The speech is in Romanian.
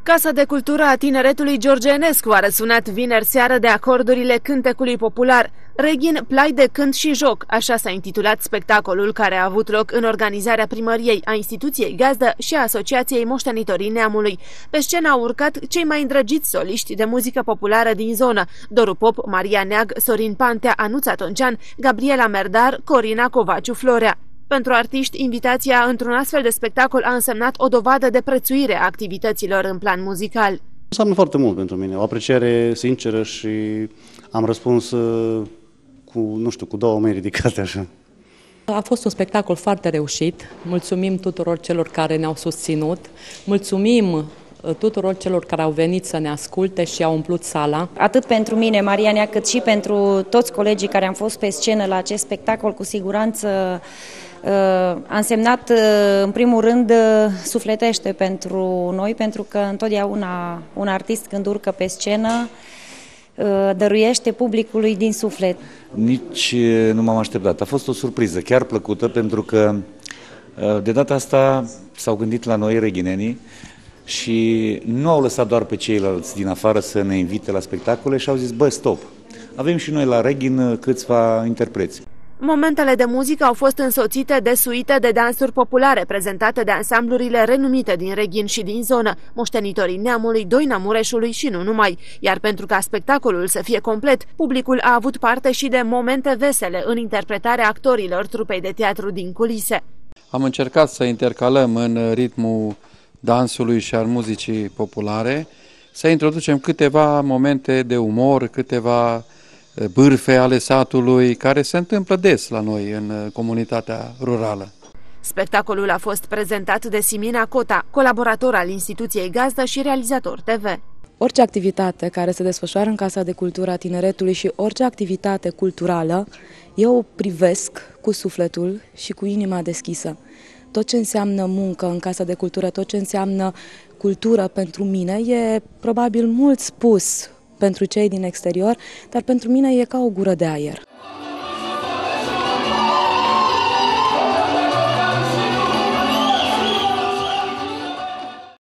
Casa de Cultură a Tineretului George Enescu a răsunat vineri seară de acordurile cântecului popular. Reghin, plai de cânt și joc, așa s-a intitulat spectacolul care a avut loc în organizarea primăriei, a instituției gazdă și a Asociației Moștenitorii Neamului. Pe scenă au urcat cei mai îndrăgiți soliști de muzică populară din zonă: Doru Pop, Maria Neag, Sorin Pantea, Anuța Toncean, Gabriela Merdar, Corina Covaciu-Florea. Pentru artiști, invitația într-un astfel de spectacol a însemnat o dovadă de prețuire a activităților în plan muzical. Înseamnă foarte mult pentru mine, o apreciere sinceră și am răspuns cu două mâini ridicate așa. A fost un spectacol foarte reușit, mulțumim tuturor celor care ne-au susținut, mulțumim tuturor celor care au venit să ne asculte și au umplut sala. Atât pentru mine, Maria Nea, cât și pentru toți colegii care am fost pe scenă la acest spectacol, cu siguranță a însemnat, în primul rând, sufletește pentru noi, pentru că întotdeauna un artist când urcă pe scenă dăruiește publicului din suflet. Nici nu m-am așteptat. A fost o surpriză, chiar plăcută, pentru că de data asta s-au gândit la noi, reghinenii, și nu au lăsat doar pe ceilalți din afară să ne invite la spectacole și au zis: bă, stop, avem și noi la Reghin câțiva interpreți. Momentele de muzică au fost însoțite de suite de dansuri populare prezentate de ansamblurile renumite din Reghin și din zonă, Moștenitorii Neamului, Doina Mureșului și nu numai. Iar pentru ca spectacolul să fie complet, publicul a avut parte și de momente vesele în interpretarea actorilor trupei de teatru din culise. Am încercat să intercalăm în ritmul dansului și al muzicii populare, să introducem câteva momente de umor, câteva bârfe ale satului, care se întâmplă des la noi în comunitatea rurală. Spectacolul a fost prezentat de Simina Cota, colaborator al instituției gazdă și realizator TV. Orice activitate care se desfășoară în Casa de Cultură a Tineretului și orice activitate culturală, eu o privesc cu sufletul și cu inima deschisă. Tot ce înseamnă muncă în Casa de Cultură, tot ce înseamnă cultură pentru mine, e probabil mult spus pentru cei din exterior, dar pentru mine e ca o gură de aer.